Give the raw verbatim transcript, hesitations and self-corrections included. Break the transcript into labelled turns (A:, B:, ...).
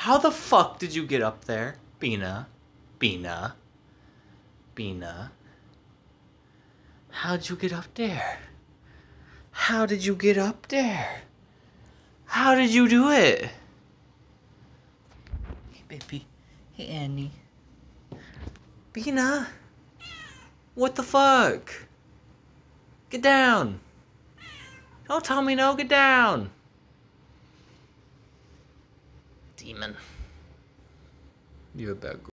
A: How the fuck did you get up there? Beana. Beana. Beana. How'd you get up there? How did you get up there? How did you do it? Hey, baby. Hey, Annie. Beana. What the fuck? Get down. Don't tell me no, get down. Demon. You're a bad girl.